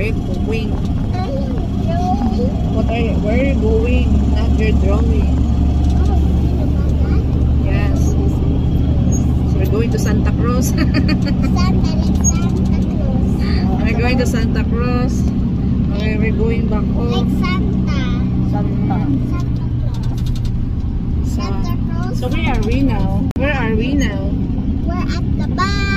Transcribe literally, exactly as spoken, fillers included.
we're going. What are you, where are you going? Not your drawing. Yes. So we're going to Santa Cruz. Santa, like Santa Cruz. We're going to Santa Cruz. Okay, we're going back home. Like Santa. Santa. Santa Claus. So, Santa Cruz. so where are we now? Where are we now? We're at the bar.